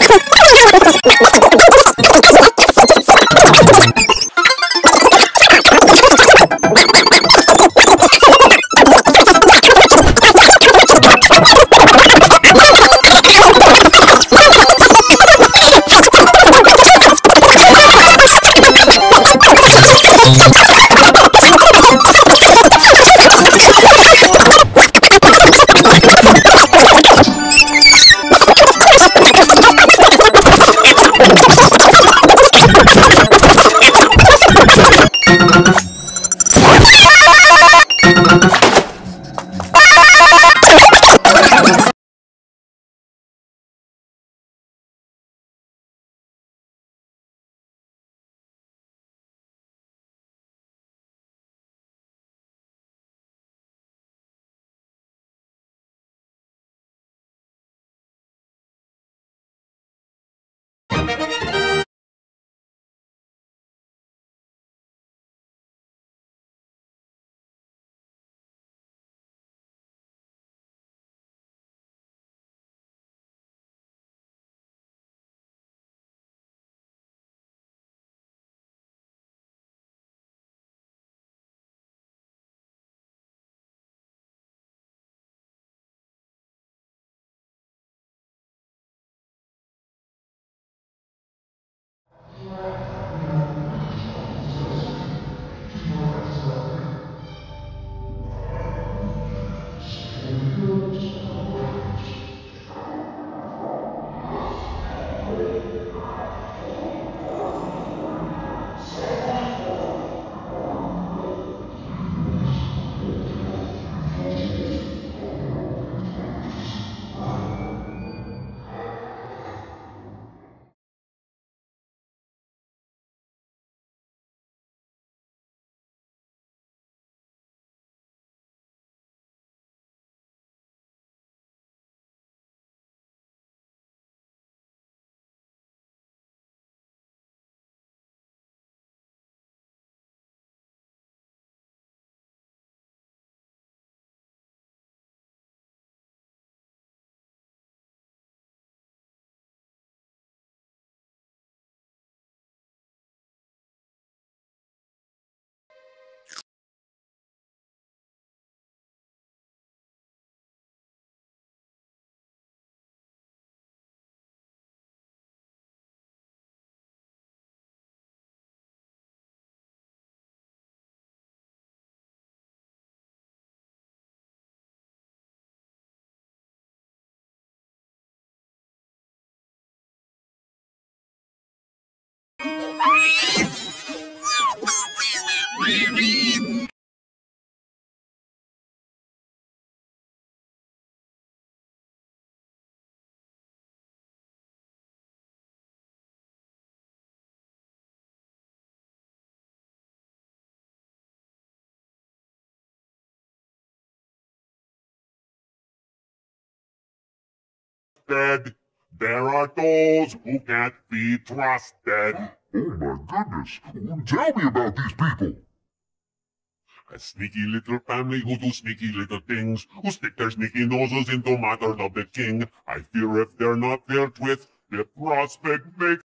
Dead. There are those who can't be trusted. Oh my goodness. Tell me about these people. A sneaky little family who do sneaky little things, who stick their sneaky noses into matters of the king. I fear if they're not dealt with, the prospect makes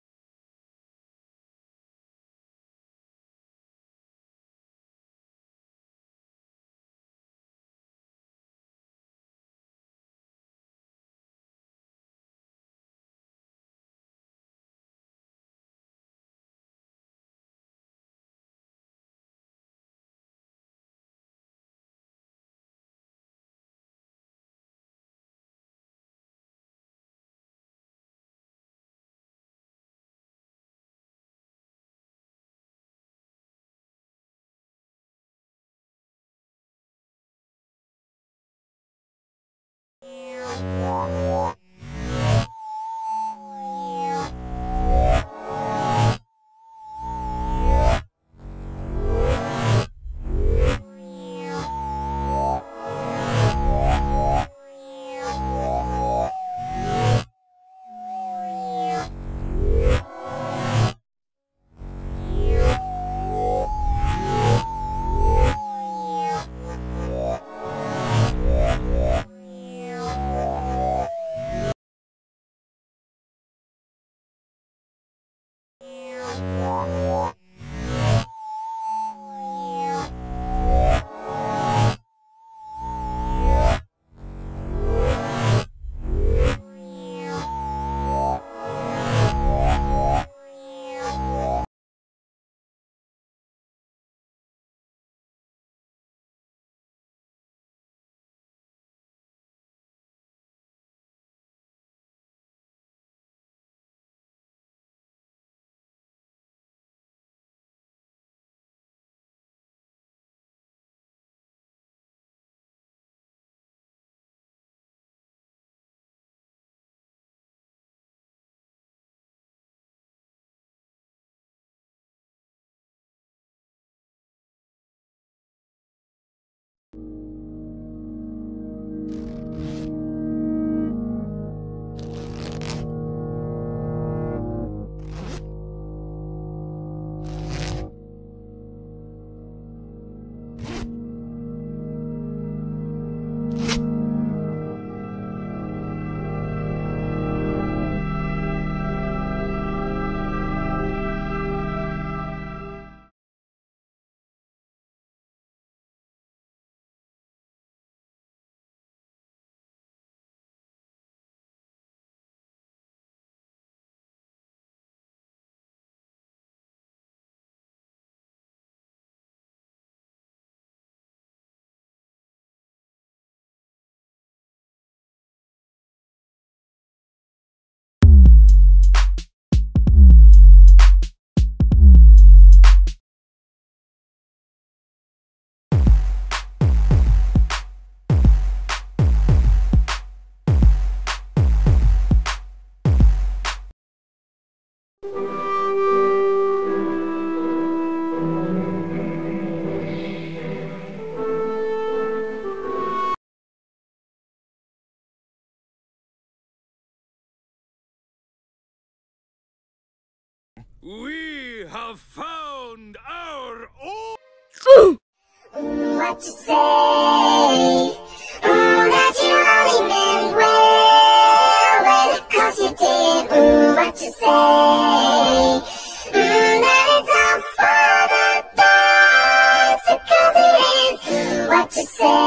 We have found our own. What you say? That you only meant well, 'cause you did. What you say? That it's all for the best, 'cause it is. What you say?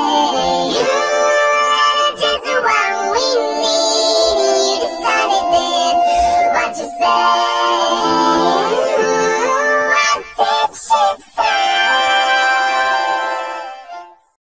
That it's just what we need. You decided this. What you say?